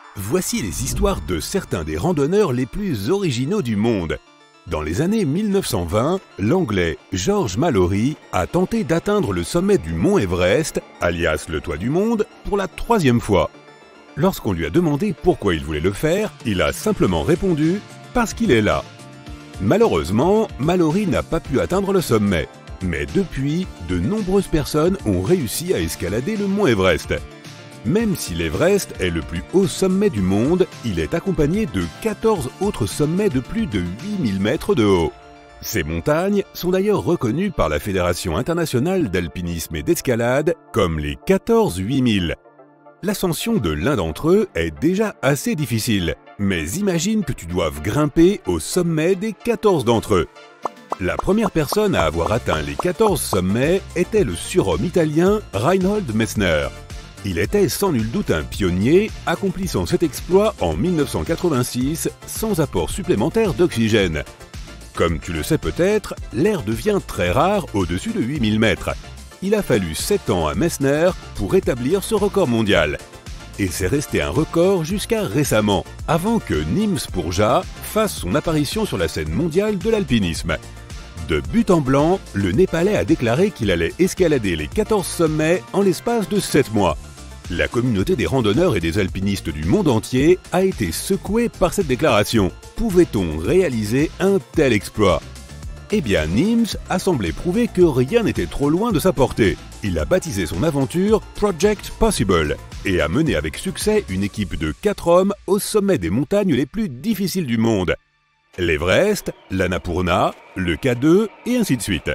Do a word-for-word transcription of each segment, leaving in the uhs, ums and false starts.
Voici les histoires de certains des randonneurs les plus originaux du monde. Dans les années mille neuf cent vingt, l'Anglais George Mallory a tenté d'atteindre le sommet du mont Everest, alias le toit du monde, pour la troisième fois. Lorsqu'on lui a demandé pourquoi il voulait le faire, il a simplement répondu « parce qu'il est là ». Malheureusement, Mallory n'a pas pu atteindre le sommet. Mais depuis, de nombreuses personnes ont réussi à escalader le mont Everest. Même si l'Everest est le plus haut sommet du monde, il est accompagné de quatorze autres sommets de plus de huit mille mètres de haut. Ces montagnes sont d'ailleurs reconnues par la Fédération internationale d'alpinisme et d'escalade comme les quatorze huit mille. L'ascension de l'un d'entre eux est déjà assez difficile, mais imagine que tu doives grimper au sommet des quatorze d'entre eux. La première personne à avoir atteint les quatorze sommets était le surhomme italien Reinhold Messner. Il était sans nul doute un pionnier, accomplissant cet exploit en mille neuf cent quatre-vingt-six sans apport supplémentaire d'oxygène. Comme tu le sais peut-être, l'air devient très rare au-dessus de huit mille mètres. Il a fallu sept ans à Messner pour établir ce record mondial. Et c'est resté un record jusqu'à récemment, avant que Nims Purja fasse son apparition sur la scène mondiale de l'alpinisme. De but en blanc, le Népalais a déclaré qu'il allait escalader les quatorze sommets en l'espace de sept mois. La communauté des randonneurs et des alpinistes du monde entier a été secouée par cette déclaration. Pouvait-on réaliser un tel exploit? Eh bien, Nims a semblé prouver que rien n'était trop loin de sa portée. Il a baptisé son aventure Project Possible et a mené avec succès une équipe de quatre hommes au sommet des montagnes les plus difficiles du monde. L'Everest, l'Annapurna, le K deux et ainsi de suite.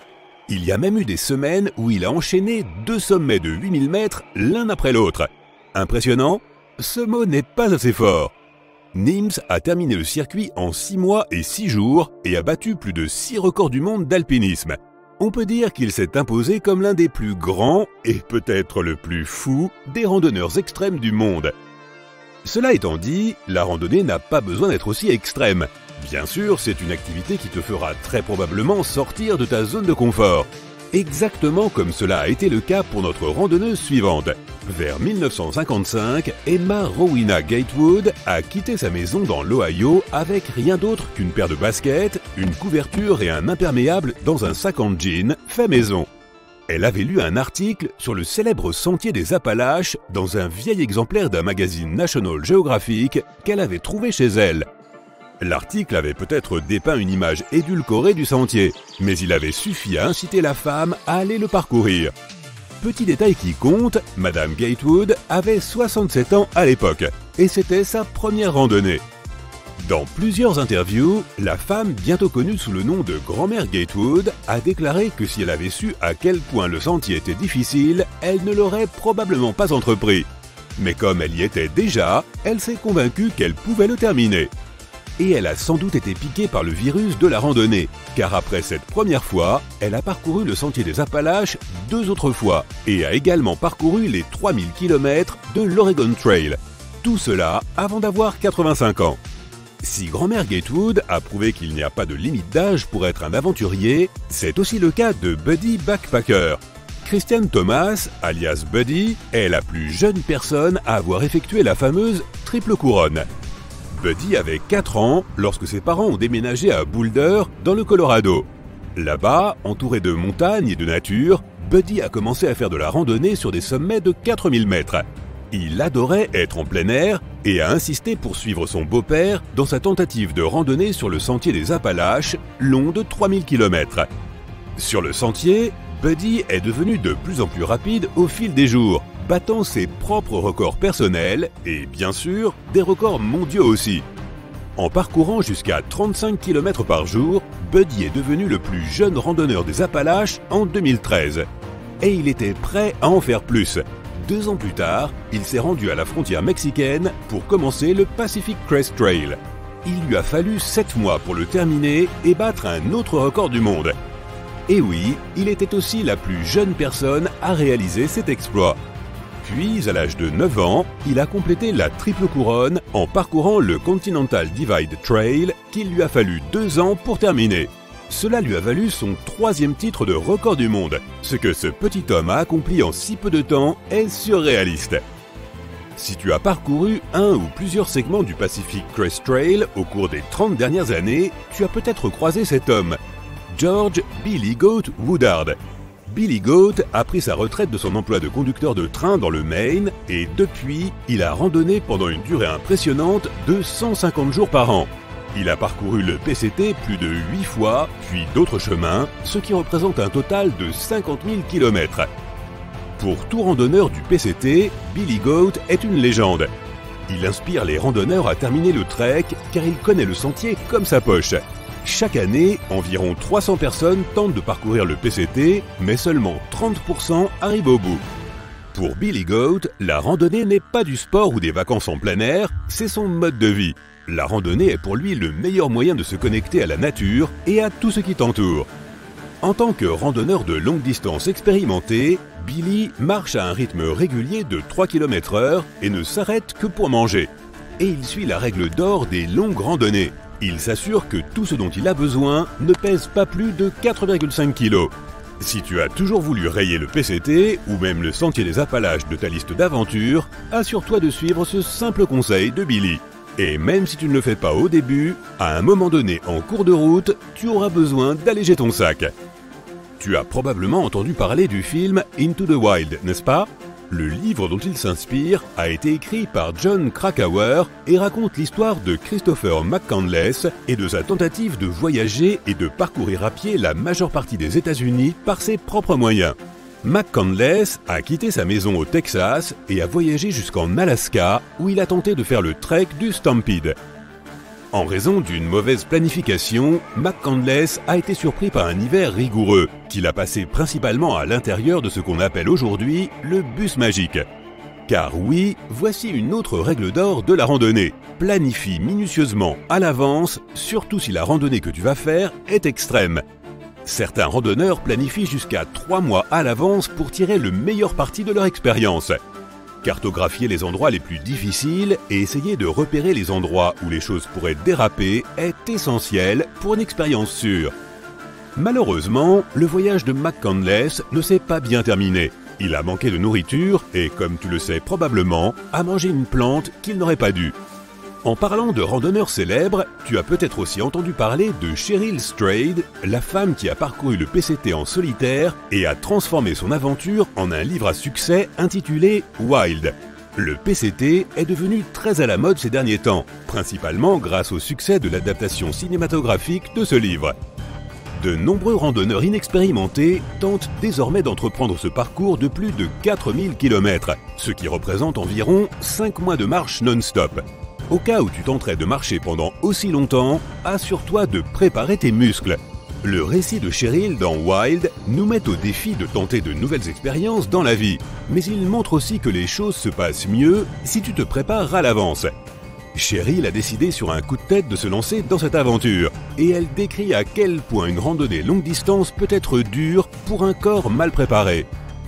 Il y a même eu des semaines où il a enchaîné deux sommets de huit mille mètres l'un après l'autre. Impressionnant? Ce mot n'est pas assez fort. Nims a terminé le circuit en six mois et six jours et a battu plus de six records du monde d'alpinisme. On peut dire qu'il s'est imposé comme l'un des plus grands et peut-être le plus fou des randonneurs extrêmes du monde. Cela étant dit, la randonnée n'a pas besoin d'être aussi extrême. Bien sûr, c'est une activité qui te fera très probablement sortir de ta zone de confort. Exactement comme cela a été le cas pour notre randonneuse suivante. Vers mille neuf cent cinquante-cinq, Emma Rowena Gatewood a quitté sa maison dans l'Ohio avec rien d'autre qu'une paire de baskets, une couverture et un imperméable dans un sac en jean fait maison. Elle avait lu un article sur le célèbre sentier des Appalaches dans un vieil exemplaire d'un magazine National Geographic qu'elle avait trouvé chez elle. L'article avait peut-être dépeint une image édulcorée du sentier, mais il avait suffi à inciter la femme à aller le parcourir. Petit détail qui compte, Madame Gatewood avait soixante-sept ans à l'époque, et c'était sa première randonnée. Dans plusieurs interviews, la femme, bientôt connue sous le nom de Grand-mère Gatewood, a déclaré que si elle avait su à quel point le sentier était difficile, elle ne l'aurait probablement pas entrepris. Mais comme elle y était déjà, elle s'est convaincue qu'elle pouvait le terminer. Et elle a sans doute été piquée par le virus de la randonnée, car après cette première fois, elle a parcouru le sentier des Appalaches deux autres fois, et a également parcouru les trois mille kilomètres de l'Oregon Trail. Tout cela avant d'avoir quatre-vingt-cinq ans. Si Grand-mère Gatewood a prouvé qu'il n'y a pas de limite d'âge pour être un aventurier, c'est aussi le cas de Buddy Backpacker. Christiane Thomas, alias Buddy, est la plus jeune personne à avoir effectué la fameuse triple couronne. Buddy avait quatre ans lorsque ses parents ont déménagé à Boulder, dans le Colorado. Là-bas, entouré de montagnes et de nature, Buddy a commencé à faire de la randonnée sur des sommets de quatre mille mètres. Il adorait être en plein air et a insisté pour suivre son beau-père dans sa tentative de randonnée sur le sentier des Appalaches, long de trois mille kilomètres. Sur le sentier, Buddy est devenu de plus en plus rapide au fil des jours, battant ses propres records personnels et, bien sûr, des records mondiaux aussi. En parcourant jusqu'à trente-cinq kilomètres par jour, Buddy est devenu le plus jeune randonneur des Appalaches en deux mille treize. Et il était prêt à en faire plus. Deux ans plus tard, il s'est rendu à la frontière mexicaine pour commencer le Pacific Crest Trail. Il lui a fallu sept mois pour le terminer et battre un autre record du monde. Et oui, il était aussi la plus jeune personne à réaliser cet exploit. Puis, à l'âge de neuf ans, il a complété la triple couronne en parcourant le Continental Divide Trail qu'il lui a fallu deux ans pour terminer. Cela lui a valu son troisième titre de record du monde. Ce que ce petit homme a accompli en si peu de temps est surréaliste. Si tu as parcouru un ou plusieurs segments du Pacific Crest Trail au cours des trente dernières années, tu as peut-être croisé cet homme, George Billy Goat Woodard. Billy Goat a pris sa retraite de son emploi de conducteur de train dans le Maine et depuis, il a randonné pendant une durée impressionnante de cent cinquante jours par an. Il a parcouru le P C T plus de huit fois, puis d'autres chemins, ce qui représente un total de cinquante mille kilomètres. Pour tout randonneur du P C T, Billy Goat est une légende. Il inspire les randonneurs à terminer le trek car il connaît le sentier comme sa poche. Chaque année, environ trois cents personnes tentent de parcourir le P C T, mais seulement trente pour cent arrivent au bout. Pour Billy Goat, la randonnée n'est pas du sport ou des vacances en plein air, c'est son mode de vie. La randonnée est pour lui le meilleur moyen de se connecter à la nature et à tout ce qui t'entoure. En tant que randonneur de longue distance expérimenté, Billy marche à un rythme régulier de trois kilomètres heure et ne s'arrête que pour manger. Et il suit la règle d'or des longues randonnées. Il s'assure que tout ce dont il a besoin ne pèse pas plus de quatre virgule cinq kilos. Si tu as toujours voulu rayer le P C T ou même le Sentier des Appalaches de ta liste d'aventures, assure-toi de suivre ce simple conseil de Billy. Et même si tu ne le fais pas au début, à un moment donné en cours de route, tu auras besoin d'alléger ton sac. Tu as probablement entendu parler du film Into the Wild, n'est-ce pas ? Le livre dont il s'inspire a été écrit par Jon Krakauer et raconte l'histoire de Christopher McCandless et de sa tentative de voyager et de parcourir à pied la majeure partie des États-Unis par ses propres moyens. McCandless a quitté sa maison au Texas et a voyagé jusqu'en Alaska où il a tenté de faire le trek du Stampede. En raison d'une mauvaise planification, McCandless a été surpris par un hiver rigoureux, qu'il a passé principalement à l'intérieur de ce qu'on appelle aujourd'hui le bus magique. Car oui, voici une autre règle d'or de la randonnée. Planifie minutieusement à l'avance, surtout si la randonnée que tu vas faire est extrême. Certains randonneurs planifient jusqu'à trois mois à l'avance pour tirer le meilleur parti de leur expérience. Cartographier les endroits les plus difficiles et essayer de repérer les endroits où les choses pourraient déraper est essentiel pour une expérience sûre. Malheureusement, le voyage de McCandless ne s'est pas bien terminé. Il a manqué de nourriture et, comme tu le sais probablement, a mangé une plante qu'il n'aurait pas dû. En parlant de randonneurs célèbres, tu as peut-être aussi entendu parler de Cheryl Strayed, la femme qui a parcouru le P C T en solitaire et a transformé son aventure en un livre à succès intitulé Wild. Le P C T est devenu très à la mode ces derniers temps, principalement grâce au succès de l'adaptation cinématographique de ce livre. De nombreux randonneurs inexpérimentés tentent désormais d'entreprendre ce parcours de plus de quatre mille kilomètres, ce qui représente environ cinq mois de marche non-stop. Au cas où tu tenterais de marcher pendant aussi longtemps, assure-toi de préparer tes muscles. Le récit de Cheryl dans Wild nous met au défi de tenter de nouvelles expériences dans la vie, mais il montre aussi que les choses se passent mieux si tu te prépares à l'avance. Cheryl a décidé sur un coup de tête de se lancer dans cette aventure, et elle décrit à quel point une randonnée longue distance peut être dure pour un corps mal préparé.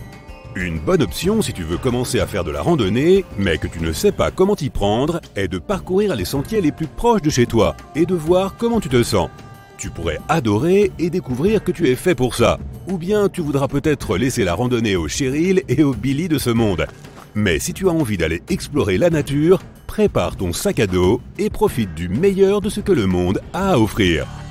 Une bonne option si tu veux commencer à faire de la randonnée, mais que tu ne sais pas comment t'y prendre, est de parcourir les sentiers les plus proches de chez toi et de voir comment tu te sens. Tu pourrais adorer et découvrir que tu es fait pour ça, ou bien tu voudras peut-être laisser la randonnée aux Cheryl et aux Billy de ce monde. Mais si tu as envie d'aller explorer la nature, prépare ton sac à dos et profite du meilleur de ce que le monde a à offrir.